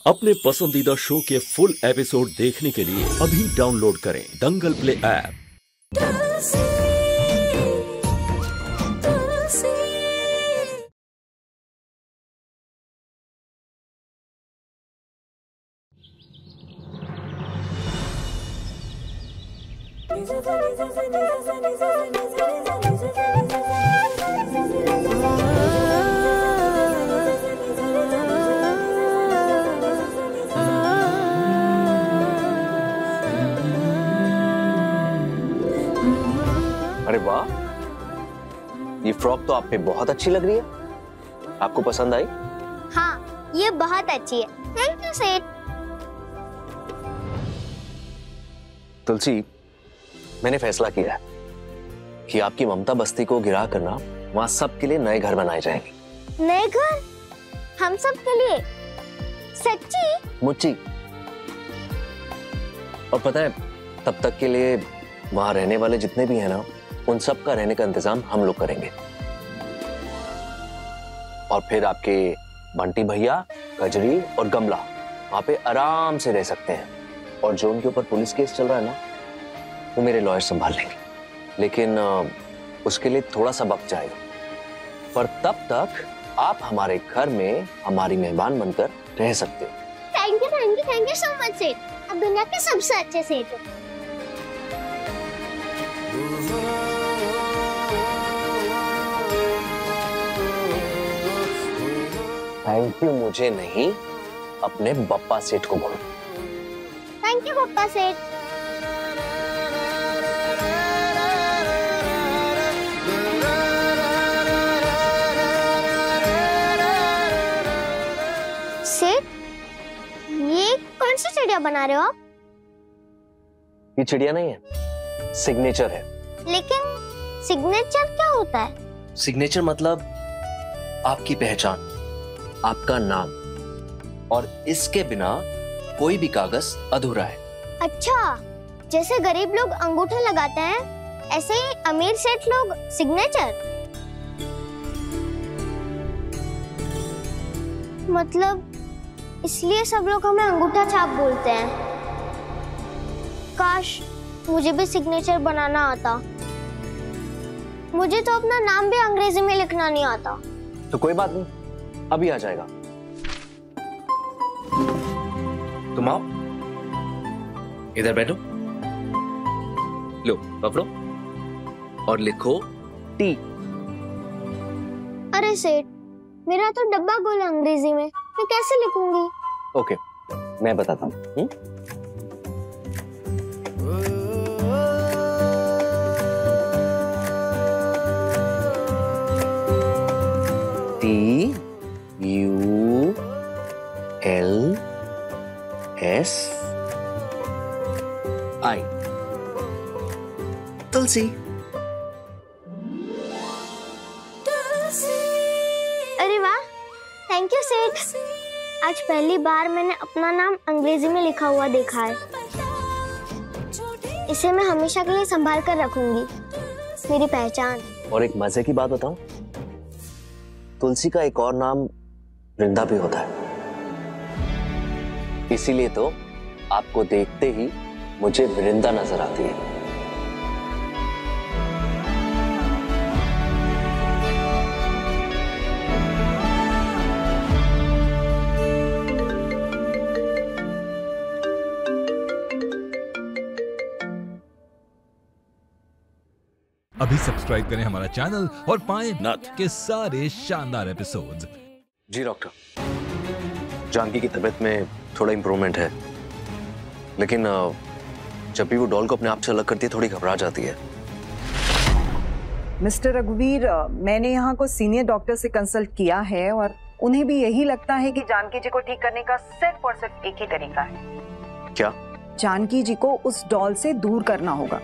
अपने पसंदीदा शो के फुल एपिसोड देखने के लिए अभी डाउनलोड करें दंगल प्ले ऐप। अरे वाह, ये फ्रॉक तो आप पे बहुत अच्छी लग रही है। आपको पसंद आई? हाँ, ये बहुत अच्छी है। थैंक यू सेठ। तुलसी, मैंने फैसला किया है कि आपकी ममता बस्ती को गिरा करना वहां सबके लिए नए घर बनाए जाएंगे। नए घर? हम सब के लिए? सच्ची? मुच्ची। और पता है, तब तक के लिए वहां रहने वाले जितने भी हैं ना, उन सब का रहने का इंतजाम हम लोग करेंगे। और फिर आपके बंटी भैया, कजरी और गमला वहां पे आराम से रह सकते हैं। और जो उनके ऊपर पुलिस केस चल रहा है ना, वो मेरे लॉयर संभाल लेंगे। लेकिन उसके लिए थोड़ा सा वक्त जाएगा। पर तब तक आप हमारे घर में हमारी मेहमान बनकर रह सकते हो। थैंक यू सो मच सेठ। आप दुनिया के सबसे अच्छे सेठ हो। थैंक यू मुझे नहीं, अपने बप्पा सेठ को बोलो। थैंक यू बप्पा सेठ। सेठ, ये कौन सी चिड़िया बना रहे हो आप? ये चिड़िया नहीं है, सिग्नेचर है। लेकिन सिग्नेचर क्या होता है? सिग्नेचर मतलब आपकी पहचान, आपका नाम। और इसके बिना कोई भी कागज अधूरा है। अच्छा, जैसे गरीब लोग अंगूठा लगाते हैं, ऐसे ही अमीर सेठ लोग सिग्नेचर। मतलब इसलिए सब लोग हमें अंगूठा छाप बोलते हैं। काश मुझे भी सिग्नेचर बनाना आता। मुझे तो अपना नाम भी अंग्रेजी में लिखना नहीं आता। तो कोई बात नहीं, अभी आ जाएगा। तुम आओ, इधर बैठो, लो पकड़ो और लिखो टी। अरे सेठ, मेरा तो डब्बा गोल अंग्रेजी में, मैं कैसे लिखूंगी? ओके, मैं बताता हूँ। T U L S I, तुलसी। अरे वाह, थैंक यू सेठ। आज पहली बार मैंने अपना नाम अंग्रेजी में लिखा हुआ देखा है। इसे मैं हमेशा के लिए संभाल कर रखूंगी, मेरी पहचान। और एक मजे की बात बताऊं, तुलसी का एक और नाम वृंदा भी होता है। इसीलिए तो आपको देखते ही मुझे वृंदा नजर आती है। अभी सब्सक्राइब करें हमारा चैनल और पाएं नथ के सारे शानदार एपिसोड्स। जी डॉक्टर, जानकी की तबीयत में थोड़ा इंप्रूवमेंट है, लेकिन जब भी वो डॉल को अपने आप से अलग करती है, थोड़ी घबरा जाती है। मिस्टर रघुवीर, मैंने यहाँ को सीनियर डॉक्टर से कंसल्ट किया है और उन्हें भी यही लगता है कि जानकी जी को ठीक करने का सिर्फ और सिर्फ एक ही तरीका है। क्या? जानकी जी को उस डॉल से दूर करना होगा,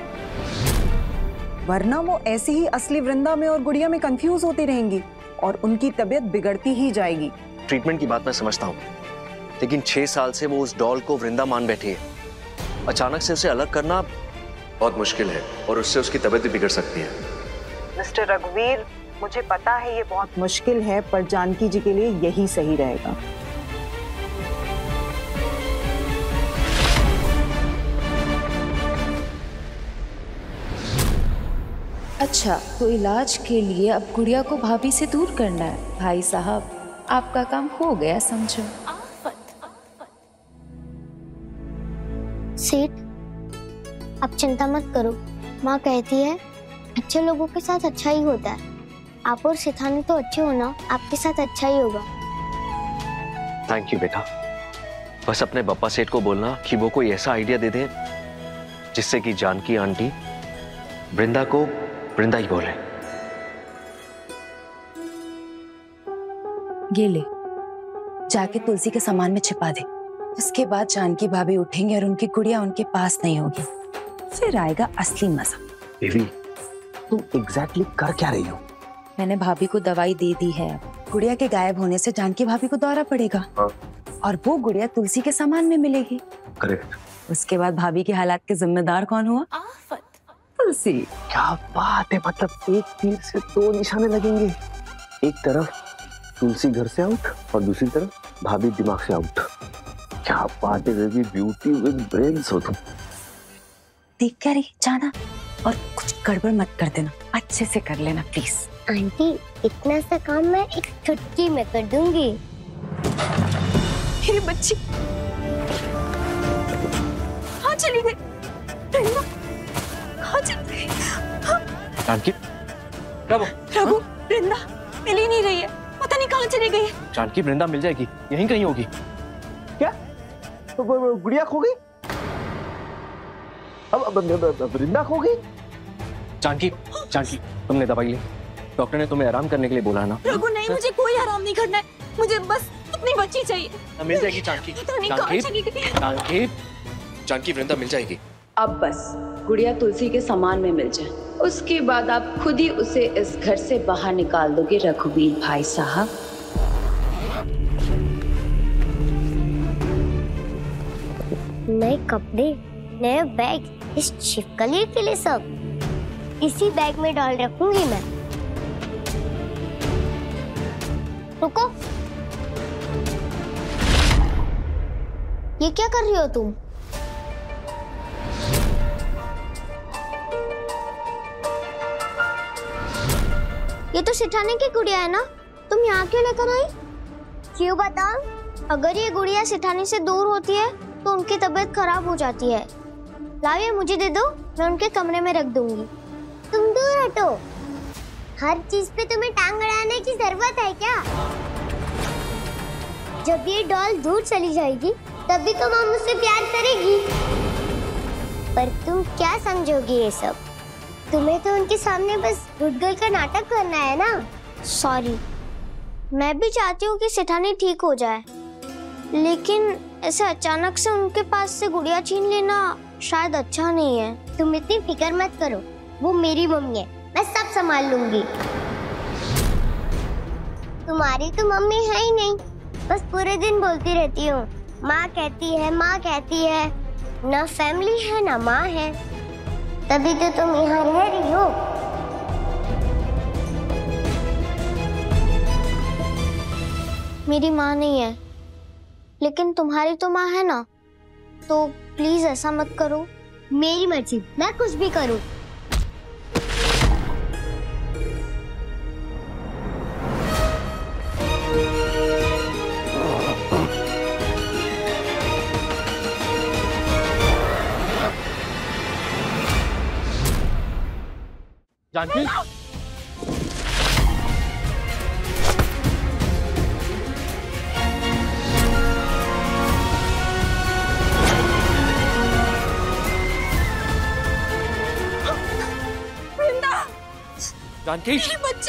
वरना वो ऐसे ही असली वृंदा में और गुड़िया में कंफ्यूज होती रहेंगी और उनकी तबीयत बिगड़ती ही जाएगी। ट्रीटमेंट की बात मैं समझता हूँ, लेकिन 6 साल से वो उस डॉल को वृंदा मान बैठी है। अचानक से उसे अलग करना बहुत मुश्किल है और उससे उसकी तबीयत भी बिगड़ सकती है। मिस्टर रघुवीर, मुझे पता है ये बहुत मुश्किल है, पर जानकी जी के लिए यही सही रहेगा। अच्छा, तो इलाज के लिए अब गुड़िया को भाभी से दूर करना है। भाई साहब, आपका काम हो गया समझो। सेठ, आप चिंता मत करो। माँ कहती है अच्छे लोगों के साथ अच्छा ही होता है। आप और सिथानी तो अच्छे हो ना, आपके साथ अच्छा ही होगा। थैंक यू बेटा। बस अपने बप्पा सेठ को बोलना कि वो कोई ऐसा आइडिया दे दे जिससे कि जानकी आंटी वृंदा को वृंदा ही बोले। ये ले, जाके तुलसी के सामान में छिपा दे। उसके बाद जानकी भाभी उठेंगे और उनकी गुड़िया उनके पास नहीं होगी। फिर आएगा असली मजा। बेबी, तुम एग्जैक्टली कर क्या रही हो? मैंने भाभी को दवाई दे दी है। गुड़िया के गायब होने से जानकी भाभी को दौरा पड़ेगा। हाँ। और वो गुड़िया तुलसी के सामान में मिलेगी। करेक्ट। उसके बाद भाभी के हालात के जिम्मेदार कौन हुआ? तुलसी। क्या बात है, मतलब एक तीर से दो निशाने लगेंगे। एक तरफ तुलसी घर से आउट और दूसरी तरफ भाभी दिमाग से आउट। क्या बात है बेबी, ब्यूटी विद ब्रेन्स हो तुम। देख क्या रही, जाना और कुछ गड़बड़ मत कर देना, अच्छे से कर लेना प्लीज। आंटी, इतना सा काम मैं एक चुटकी में कर दूंगी। मेरी बच्ची कहाँ चली गई? कहाँ चली गई? जानकी, क्या वो? रघु, वृंदा मिल ही नहीं रही है, पता नहीं कहाँ चली गई है। जानकी वृंदा मिल जाएगी, यहीं कहीं होगी। क्या? तो गुड़िया खो गई? अब वृंदा खो गई? जानकी, जानकी, तुमने दवाई ली? डॉक्टर ने तुम्हें आराम करने के लिए बोला है ना? रघु नहीं, मुझे कोई आराम नहीं करना है, मुझे बस अपनी बच्ची चाहिए। मिल जाएगी जानकी। जानकी, जानकी वृंदा मिल जाएगी। अब बस गुड़िया तुलसी के सामान में मिल जाए, उसके बाद आप खुद ही उसे इस घर से बाहर निकाल दोगे रघुवीर भाई साहब। नए कपड़े, नए बैग, इस छिपकली के लिए सब इसी बैग में डाल रखूंगी मैं। रुको, ये क्या कर रही हो तुम? ये तो सिठाने की गुड़िया है ना, तुम यहाँ क्यों लेकर आई? क्यों बताओ? अगर ये गुड़िया सिठाने से दूर होती है तो उनकी तबीयत खराब हो जाती है। लाओ, ये मुझे दे दो, मैं उनके कमरे में रख दूंगी। तुम दूर हटो, हर चीज पे तुम्हें टांग अड़ाने की जरूरत है क्या? जब ये डॉल दूर चली जाएगी तभी तो माँ मुझसे प्यार करेगी। पर तुम क्या समझोगी ये सब? तुम्हें तो उनके सामने बस गुड गर्ल का नाटक करना है ना। सॉरी, मैं भी चाहती हूँ कि सिठानी ठीक हो जाए, लेकिन ऐसे अचानक से उनके पास से गुड़िया छीन लेना शायद अच्छा नहीं है। तुम इतनी फिक्र मत करो, वो मेरी मम्मी है, मैं सब संभाल लूंगी। तुम्हारी तो मम्मी है ही नहीं, बस पूरे दिन बोलती रहती हूँ माँ कहती है, माँ कहती है। ना फैमिली है ना माँ है, तभी तो तुम यहाँ रह रही हो। मेरी माँ नहीं है, लेकिन तुम्हारी तो माँ है ना, तो प्लीज ऐसा मत करो। मेरी मर्जी, मैं कुछ भी करूँ। जानकी, जानकी, मेरी बच्ची।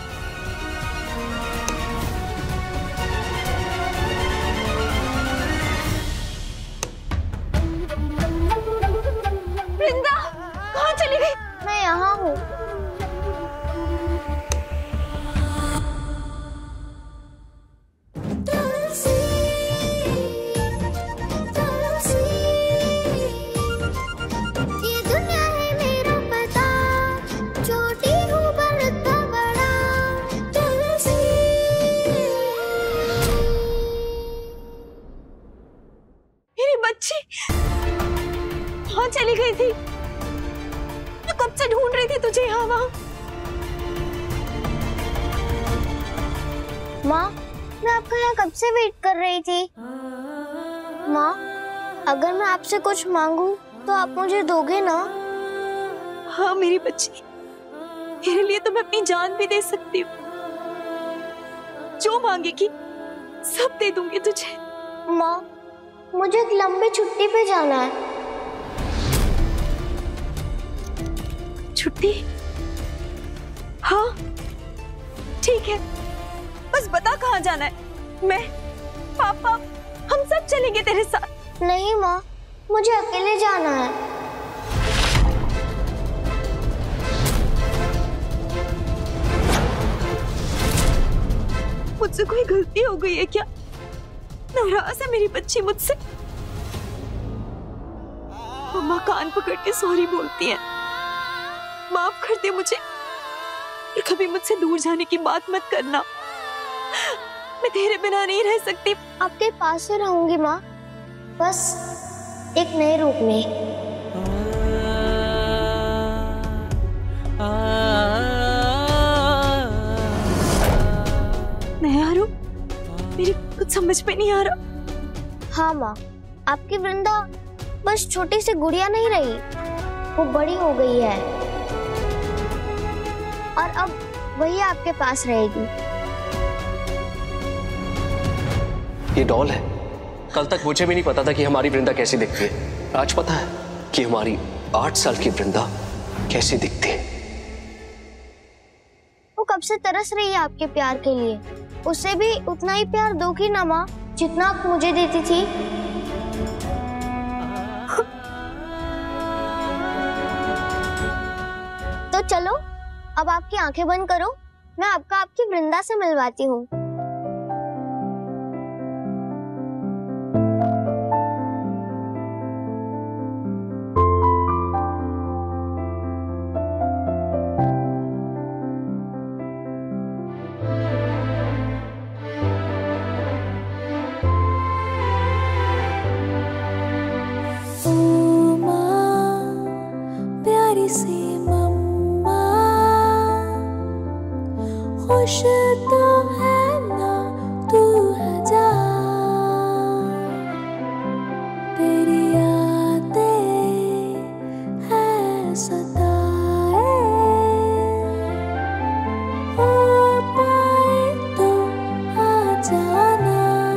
वृंदा कहाँ चली गई? मैं यहाँ हूँ। बच्ची कहाँ चली गई थी? कब से ढूंढ रही थी तुझे यहाँ वहाँ। माँ, मैं आपका यहाँ कब से वेट कर रही थी। माँ, अगर मैं आपसे कुछ मांगू तो आप मुझे दोगे ना? हाँ मेरी बच्ची, मेरे लिए तो मैं अपनी जान भी दे सकती हूँ। जो मांगेगी सब दे दूंगी तुझे। माँ, मुझे एक लंबी छुट्टी पे जाना है। छुट्टी? हाँ ठीक है, बस बता कहाँ जाना है। मैं, पापा, हम सब चलेंगे तेरे साथ। नहीं माँ, मुझे अकेले जाना है। मुझसे कोई गलती हो गई है क्या? नाराज है मेरी बच्ची मुझसे? मम्मा कान पकड़ के सॉरी बोलती है, माफ कर दे मुझे, और कभी मुझसे दूर जाने की बात मत करना। मैं तेरे बिना नहीं रह सकती। आपके पास ही रहूंगी माँ, बस एक नए रूप में। नया रूप? मेरी कुछ समझ में नहीं आ रहा। हाँ माँ, आपकी वृंदा बस छोटी सी गुड़िया नहीं रही, वो बड़ी हो गई है और अब वही आपके पास रहेगी। ये डॉल है। कल तक मुझे भी नहीं पता था कि हमारी वृंदा कैसी दिखती है। आज पता है कि हमारी 8 साल की वृंदा कैसी दिखती है। वो कब से तरस रही है आपके प्यार के लिए। उसे भी उतना ही प्यार दोगी ना माँ, जितना आप मुझे देती थी। तो चलो, अब आपकी आंखें बंद करो, मैं आपका आपकी वृंदा से मिलवाती हूँ। खुश तो है ना तू है जा, तेरी यादें है सताए, हो पाए तो आ जाना।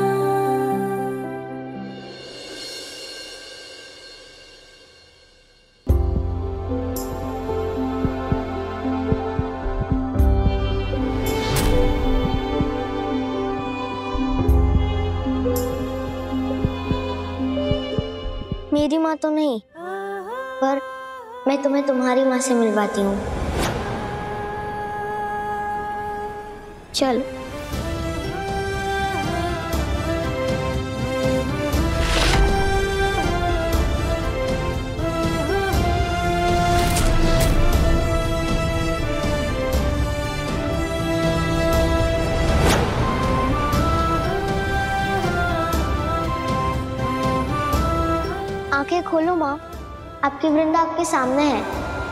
मेरी माँ तो नहीं, पर मैं तुम्हें तुम्हारी माँ से मिलवाती हूँ। चलो। आंखें खोलो माँ, आपकी वृंदा आपके सामने है।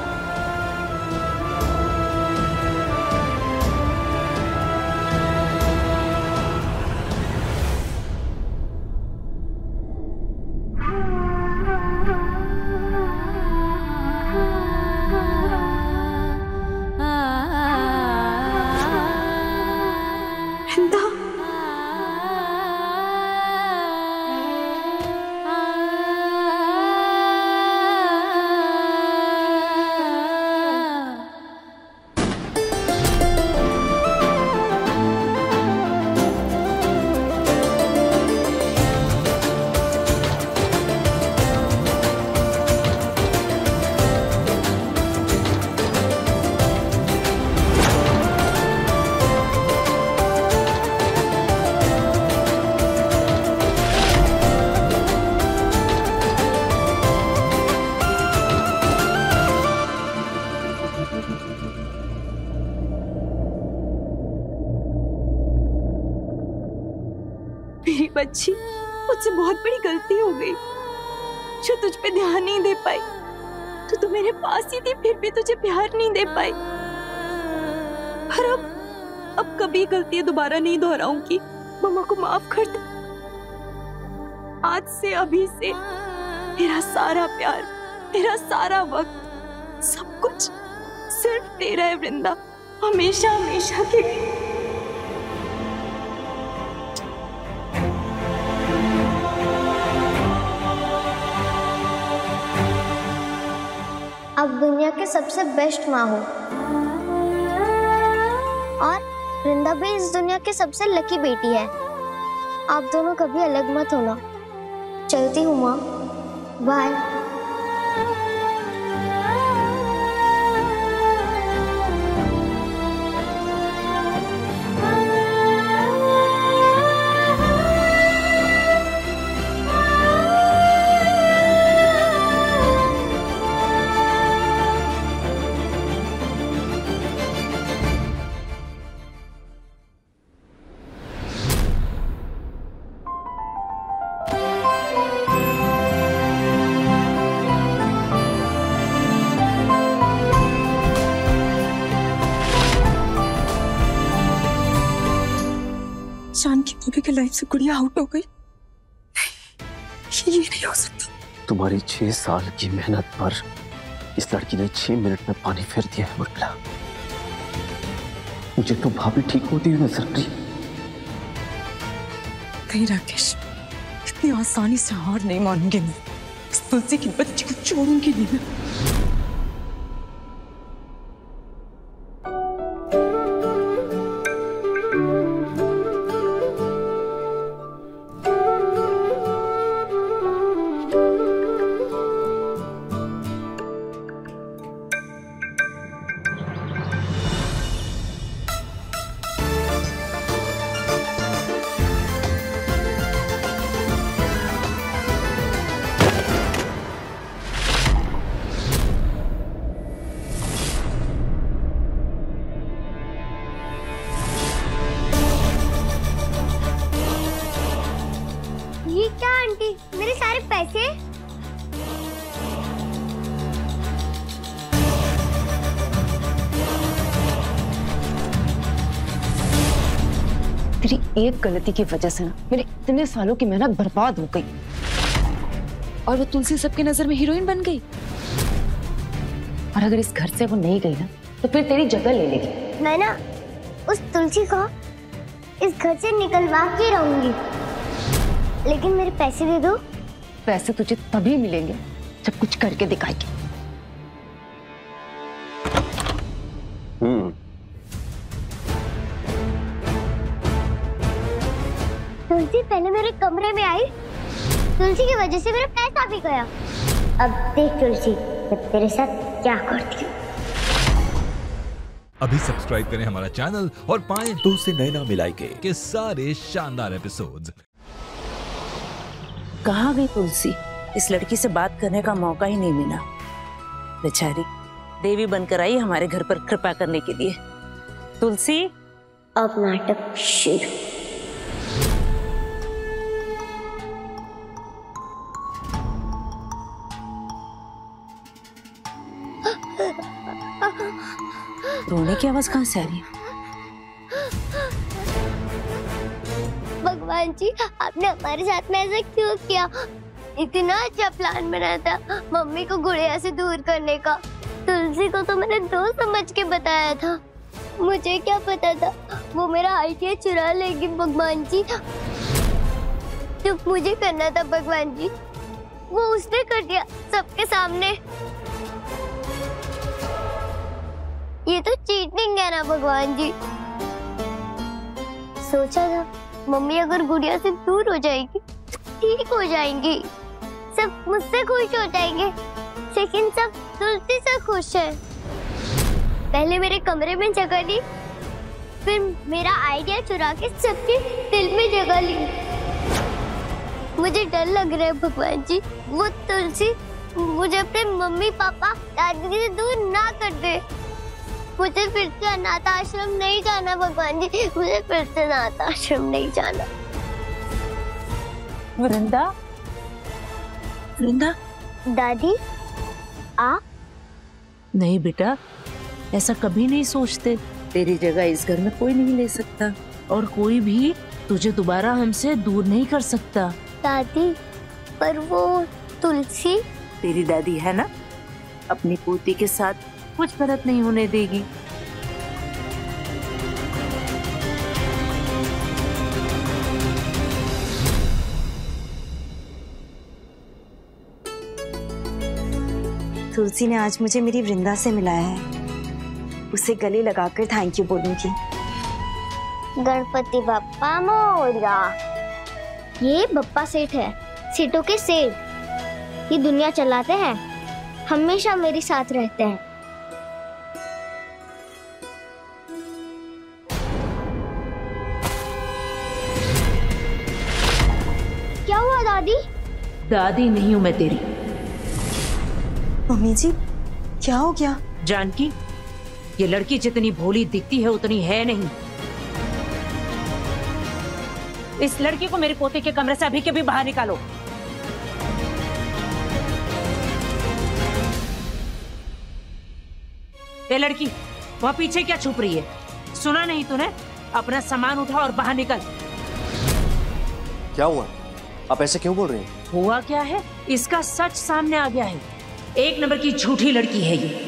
वृंदा, मेरी बच्ची, मुझसे बहुत बड़ी गलती हो गई जो तुझ पे ध्यान नहीं दे पाई। तो मेरे पास ही थी, फिर भी तुझे प्यार नहीं दे पाई। पर अब कभी गलती दोबारा नहीं दोहराऊंगी। मम्मा को माफ कर दे। आज से, अभी से मेरा सारा प्यार, मेरा सारा वक्त, सब कुछ सिर्फ तेरा है वृंदा, हमेशा हमेशा के लिए। आप दुनिया के सबसे बेस्ट माँ हो और वृंदा भी इस दुनिया की सबसे लकी बेटी है। आप दोनों कभी अलग मत होना। चलती हूँ माँ, बाय। जानकी भाभी की लाइफ से गुड़िया आउट हो गई। ये नहीं हो सकता। तुम्हारी 6 साल की मेहनत पर इस लड़की ने 6 मिनट में पानी फेर दिया है उर्मिला। मुझे तो भाभी ठीक होती हुई नजर नहीं। नहीं राकेश, इतनी आसानी से हार नहीं मानूंगी मैं। इस तुलसी की बच्ची को छोड़ूंगी नहीं मैं। ये क्या आंटी, मेरे सारे पैसे? तेरी एक गलती की वजह से ना मेरे इतने सालों की मेहनत बर्बाद हो गई। और वो तुलसी सबकी नजर में हीरोइन बन गई। और अगर इस घर से वो नहीं गई ना तो फिर तेरी जगह ले लेगी। मैं ना उस तुलसी को इस घर से निकलवा के रहूंगी, लेकिन मेरे पैसे दे दो। पैसे तुझे तभी मिलेंगे जब कुछ करके दिखाएगी। तुलसी पहले मेरे कमरे में आई, तुलसी की वजह से मेरा पैसा भी गया। अब देख तुलसी, मैं तेरे साथ क्या करती हूँ। अभी सब्सक्राइब करें हमारा चैनल और पाएं 2 से नैना मिलाई के सारे शानदार एपिसोड्स। कहाँ गई तुलसी? इस लड़की से बात करने का मौका ही नहीं मिला। बेचारी देवी बनकर आई हमारे घर पर कृपा करने के लिए। तुलसी, अब नाटक शुरू। रोने की आवाज कहाँ से आ रही है? भगवान जी, आपने हमारे साथ में ऐसा क्यों किया? इतना अच्छा प्लान बनाया था मम्मी को गुड़िया से दूर करने का। तुलसी को तो मैंने दोस्त समझ के बताया था। मुझे क्या पता था वो मेरा आइडिया चुरा लेगी। भगवान जी, जो मुझे करना था भगवान जी, वो उसने कर दिया सबके सामने। ये तो चीटिंग है ना भगवान जी। सोचा था मम्मी अगर गुड़िया से दूर हो जाएगी तो ठीक हो जाएंगी, सब मुझसे खुश हो जाएंगे, लेकिन सब तुलसी से खुश है। पहले मेरे कमरे में जगह ली, फिर मेरा आइडिया चुरा के सबके दिल में जगह ली। मुझे डर लग रहा है भगवान जी, वो तुलसी मुझे अपने मम्मी पापा दादी से दूर ना कर दे। मुझे फिर से अनाथ आश्रम नहीं जाना भगवान जी, मुझे फिर से अनाथ आश्रम नहीं जाना। वृंदा, वृंदा, दादी, नहीं बेटा, ऐसा कभी नहीं सोचते। तेरी जगह इस घर में कोई नहीं ले सकता और कोई भी तुझे दोबारा हमसे दूर नहीं कर सकता। दादी, पर वो तुलसी? तेरी दादी है ना, अपनी पोती के साथ कुछ गलत नहीं होने देगी। तुलसी ने आज मुझे मेरी वृंदा से मिलाया है, उसे गले लगाकर थैंक यू बोलूंगी। गणपति बप्पा मोरया। ये बप्पा सेठ है, सेठों के सेठ। ये दुनिया चलाते हैं, हमेशा मेरे साथ रहते हैं। क्या हुआ दादी? दादी नहीं हूं मैं तेरी। मम्मी जी, क्या हो गया? जानकी, ये लड़की जितनी भोली दिखती है उतनी है नहीं। इस लड़की को मेरे पोते के कमरे से अभी के भी बाहर निकालो। ये लड़की वहां पीछे क्या छुप रही है? सुना नहीं तूने? अपना सामान उठा और बाहर निकल। क्या हुआ? आप ऐसे क्यों बोल रही हैं? हुआ क्या है? इसका सच सामने आ गया है। एक नंबर की झूठी लड़की है ये।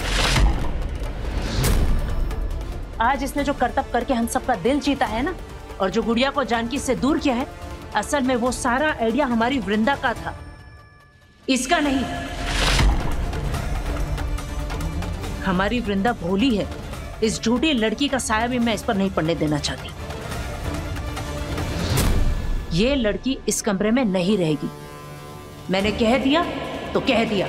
आज इसने जो करतब करके हम सबका दिल जीता है ना, और जो गुड़िया को जानकी से दूर किया है, असल में वो सारा आइडिया हमारी वृंदा का था, इसका नहीं। हमारी वृंदा भोली है, इस झूठी लड़की का साया भी मैं इस पर नहीं पड़ने देना चाहती। ये लड़की इस कमरे में नहीं रहेगी। मैंने कह दिया तो कह दिया।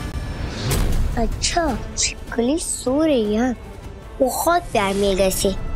अच्छा, छिपकली सो रही है। बहुत प्यार मिल गया इसे।